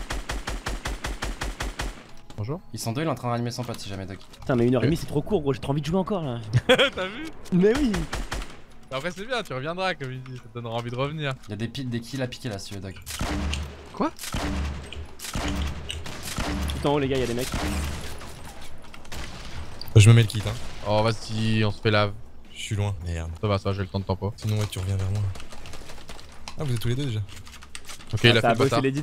C: Bonjour.
A: Ils sont deux, il est en train de ranimer son pote si jamais Doc.
B: Putain, mais une heure et demie, c'est trop court, gros. J'ai trop envie de jouer encore là.
C: T'as vu?
B: Mais oui.
C: Après, c'est bien, tu reviendras, comme il dit. Ça te donnera envie de revenir.
A: Il y a des, piles, des kills à piquer là si tu veux Doc.
C: Quoi?
B: Tout en haut, les gars, y'a des mecs.
D: Je me mets le kit hein.
C: Oh, vas-y, on se fait lave.
D: Je suis loin. Merde.
C: Ça va, ça va, j'ai le temps de tempo.
D: Sinon ouais tu reviens vers moi. Ah vous êtes tous les deux déjà.
C: Ok, il a
B: Ah, ça
C: fait
B: a
C: le
B: bossé
C: bâtard.
B: l'edit.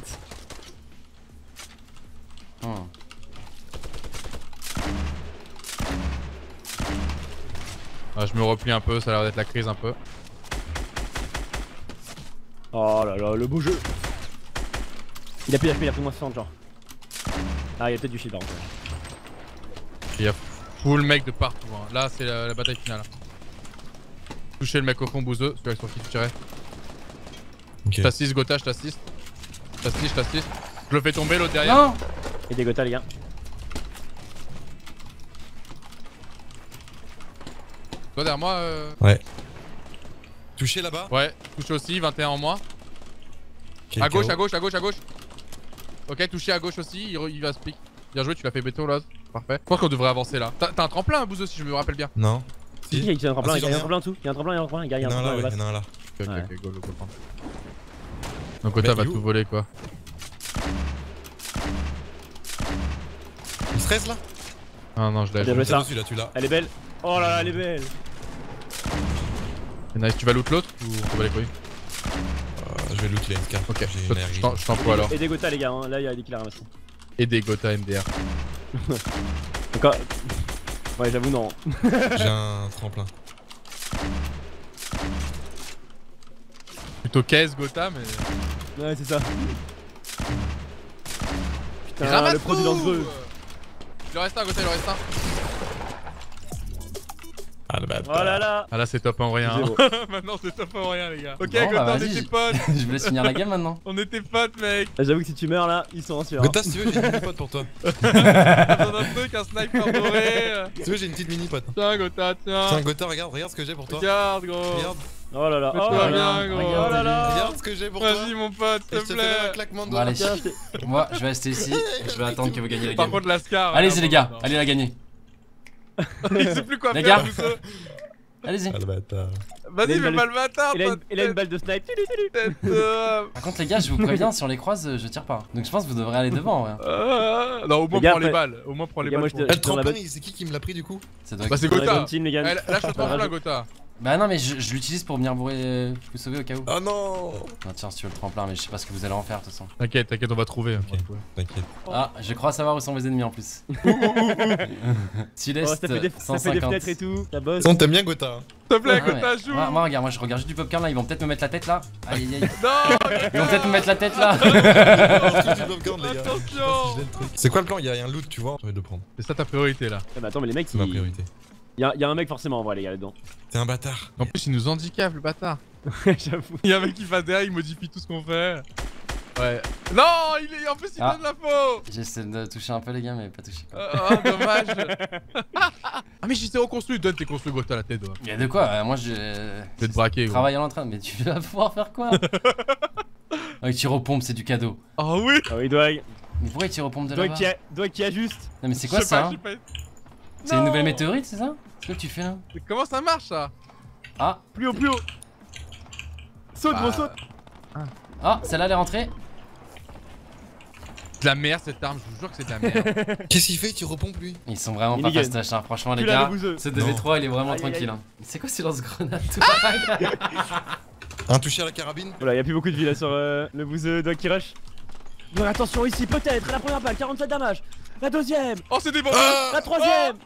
A: Hmm.
C: Ah, je me replie un peu, ça a l'air d'être la crise un peu.
B: Oh là là, le beau jeu. Il a plus d'H P, il a pris moins soixante, genre. Ah, il y a peut-être du shield par contre.
C: Il y a full mec de partout. Hein. Là, c'est la, la bataille finale. Toucher le mec au fond, bouseux, celui sur qui tu tirais.
D: Ok.
C: Je t'assiste, Gotha, je t'assiste. Je t'assiste, je t'assiste. Je le fais tomber, l'autre derrière.
A: Non.
B: Et des Gotha, les gars.
C: Toi derrière moi, euh...
D: Ouais. Touché là-bas.
C: Ouais, touché aussi, vingt et un en moi.
D: Ok,
C: À gauche,
D: K O.
C: à gauche, à gauche, à gauche. Ok, touché à gauche aussi, il, re- il va se pique. Bien joué, tu l'as fait béton là. Parfait. Je pense qu'on devrait avancer là. T'as t'as un tremplin, hein, bouseux, si je me rappelle bien.
D: Non.
B: Si, il y a un tremplin,
D: Ah,
B: il
D: si,
B: y a
D: j'en ai
B: un
D: un.
B: tremplin en dessous. Il y a un tremplin, il y a un tremplin, il y a
D: Il y
B: un
D: en a un là,
B: tremplin.
D: ouais, il y en a un là.
C: Ok,
B: Ouais.
C: ok, ok, go, go, go, prends. Donc Gotha
D: Mais
C: va
D: il est
C: tout
D: où?
C: voler quoi.
D: treize là?
C: Ah non, je l'ai.
B: Bien joué,
C: je-
B: ça.
D: Celui-là, tu l'as.
B: Elle est belle. Oh là là, elle est belle.
C: Nice, tu vas loot l'autre ou on va les couilles?
D: Euh, je vais loot les M K.
C: Ok,
D: J'ai
C: je
D: une R I.
C: t'en- je t'envoie alors.
B: Et des Gotha les gars, hein. Là il y a des kills à ramasser.
C: Et des Gotha M D R.
B: Encore. Ouais, j'avoue, non.
D: J'ai un tremplin.
C: Plutôt caisse Gotha, mais.
B: Ouais, c'est ça.
C: Il
B: Putain,
C: ramasse
B: le produit
C: tout.
B: dangereux.
C: Il en reste un, Gotha, il en reste un.
D: Ah le
B: Oh
D: bâtard.
B: là là.
C: Ah là, c'est top un ou rien. hein.
B: Zéro.
C: Maintenant, c'est top un ou rien, les gars. Ok,
A: Bon,
C: Gotha,
A: bah,
C: on
A: vas-y,
C: était
A: j'ai-
C: potes.
A: Je vous laisse finir la game maintenant.
C: On était potes, mec.
B: Là, j'avoue que si tu meurs là, ils sont en sueur.
D: Gotha, si tu veux, j'ai une mini-pote pour toi.
C: T'as besoin d'un truc, un sniper doré.
D: Si tu veux, j'ai une petite mini-pote.
C: Tiens, Gotha, tiens.
D: Tiens, Gotha, regarde, regarde ce que j'ai pour toi.
C: Regarde, gros.
D: Regarde,
B: Oh là là.
C: Fais-toi
B: Oh là
C: bien,
B: là.
C: gros.
A: regarde,
B: Oh là là.
D: regarde ce que j'ai pour toi.
C: Vas-y, mon pote,
D: Et je
C: s'il
D: te
C: te
D: fais un
C: plaît.
D: claquement de
A: Bon,
D: doigts.
A: allez.
B: Tiens, je t'ai-
A: Moi, je vais rester ici. Et je vais attendre que vous gagnez la
C: Par
A: game.
C: contre, la Scar.
A: Allez-y,
C: regarde,
A: les gars,
C: non.
A: allez la gagner.
C: Il sait plus quoi
A: Les
C: faire,
A: gars.
C: tout ça.
A: Allez-y.
D: Ah le bâtard.
B: Il a
C: Vas-y,
B: une
C: fais
B: balle-
C: pas le bâtard,
B: Il a une,
C: pote.
B: il a une balle de snipe. Tulu, tulu.
C: Tête, euh,
A: Par contre, les gars, je vous préviens, si on les croise, je tire pas. Donc je pense que vous devrez aller devant. Ouais.
C: euh, Non, au moins
B: Les gars,
C: prends les
B: après-
C: balles. Au moins prends les
B: Les gars, moi,
C: balles.
B: je
C: pour-
D: Eh, le
B: dans la
D: tremplin,
B: botte.
D: c'est qui qui me l'a pris du coup?
A: Ça doit
C: Bah,
A: être-
C: c'est
B: Dans la
C: Gotha.
B: bonne team, les gars.
C: Eh, Lâche le tremplin, Gotha.
A: Bah non, mais je, je l'utilise pour venir vous, euh, vous sauver au cas où.
D: Oh non.
A: Ah, tiens, si tu veux le tremplin, mais je sais pas ce que vous allez en faire de toute façon.
C: T'inquiète, t'inquiète, on va trouver.
D: Ok. T'inquiète.
A: Ah, je crois savoir où sont mes ennemis en plus. Céleste,
B: Oh, ça fait des, ça fait des fenêtres et tout. Ça bosse.
D: On t'aime bien Gotha. hein.
C: S'il te plaît,
A: Ah,
C: Gotha,
A: ouais.
C: joue.
A: Moi, moi, regarde, moi je regarde juste du popcorn là, ils vont peut-être me mettre la tête là. Aïe aïe aïe.
C: Non,
A: Ils vont peut-être me mettre la tête là.
D: Du popcorn, les gars.
C: Attention.
D: Je sais pas si je l'ai, le truc. C'est quoi le plan? Il y a un loot, tu vois. J'ai envie de le prendre.
C: c'est ça ta priorité là.
B: Eh bah, attends, mais les mecs,
D: C'est ma
B: il
D: priorité.
B: y a, y a un mec forcément en vrai, les gars, là-dedans.
D: T'es un bâtard.
C: En plus, il nous handicape le bâtard.
B: J'avoue.
C: Il y a un mec qui va derrière, il modifie tout ce qu'on fait. Ouais. Non, il est en plus il
A: Ah.
C: donne la faux.
A: J'essaie de toucher un peu les gars, mais pas touché. Quoi.
C: Ah, ah, dommage. Ah mais j'étais reconstruit, donne tes construits Gotha la tête. Ouais.
A: Y'a de quoi euh, moi je.
C: Je vais te braquer. gros.
A: Travaille à l'entraîne, mais tu vas pouvoir faire quoi? Avec tir aux pompes, c'est du cadeau.
C: Ah oui.
B: Ah oui, Dwag.
A: Mais pourquoi il tire aux pompes de
B: Dwag
A: là-bas?
B: qui, a... Dwag qui ajuste.
A: Non, mais c'est quoi
C: Je sais pas,
A: ça?
C: je sais pas.
A: C'est une
C: Non.
A: nouvelle météorite, c'est ça? C'est quoi que tu fais là?
C: Mais comment ça marche ça?
A: Ah,
B: Plus haut, plus haut. Saute,
C: Bah,
B: gros, saute.
A: ah, celle-là elle est rentrée.
C: De la merde cette arme, je vous jure que c'est de la merde.
D: Qu'est-ce qu'il fait? Tu repompes lui?
A: Ils sont vraiment pas
B: Minigun.
A: fastoches, hein. Franchement, les
B: Tu l'as,
A: gars.
B: le bouseux.
A: Ce deux v trois, il est vraiment
B: Aïe, aïe,
A: tranquille.
B: aïe.
A: Hein. C'est quoi ce lance-grenade tout pareil?
D: Un touché à la carabine?
B: Voilà, y'a plus beaucoup de vie là sur euh, le bouseux Dwag qui rush. Non, attention ici, peut-être. La première balle, quarante-sept damage. La deuxième.
C: Oh c'est des bons.
B: La troisième.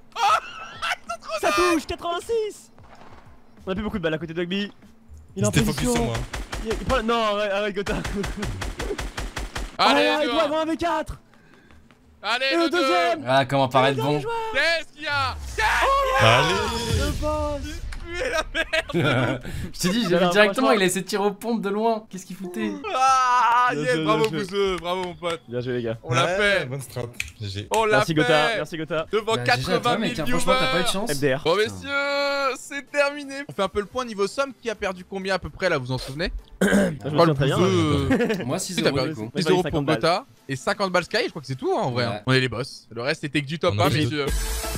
B: Ça touche, quatre-vingt-six. On a plus beaucoup de balles à côté de Dogby. Il est en
D: C'était focus sur
B: position.
D: moi.
B: Il, il prend... Non, arrête, arrête Gotha.
C: Allez,
B: il
C: deux,
B: doit
C: un.
B: avoir un V quatre.
C: Allez,
B: Et
C: le
B: le
C: deux.
B: deuxième.
A: Ah, comment paraître bon.
C: Qu'est-ce qu'il y a?
D: Allez.
B: Le boss.
C: Puer la merde.
A: Je t'ai dit, j'ai
B: Alors,
A: vu directement,
B: franchement-
A: il a essayé de tirer aux pompes de loin. Qu'est-ce qu'il foutait?
C: Ah
B: Bien
C: yes,
B: joué,
C: bravo
B: bien joué.
C: Bouzeux, bravo mon pote.
B: Bien joué les gars.
C: On l'a
D: Ouais,
C: fait.
D: Bonne strat. G G.
C: On l'a
B: Merci
C: fait.
B: Gotha, merci Gotha.
C: Devant
A: Bah, G G à toi,
C: quatre-vingt
A: mec,
C: mille
A: hein.
C: viewers.
A: Franchement, t'as pas eu de chance.
B: M D R.
C: Bon messieurs, c'est terminé. On fait un peu le point niveau somme. Qui a perdu combien à peu près là, vous en souvenez?
B: Je
C: Pas
B: me
C: le
B: souviens très bien.
C: Bouzeux.
A: Moi, six
C: Si, t'as
A: euros du
C: perdu
A: coup.
B: Ouais,
C: dix euros
B: cinquante
C: pour
B: balles.
C: Gotha et cinquante balles Sky, je crois que c'est tout hein, en vrai.
A: Ouais.
C: hein. On est les boss. Le reste c'était que du top
D: On a
C: hein,
D: fait
C: messieurs.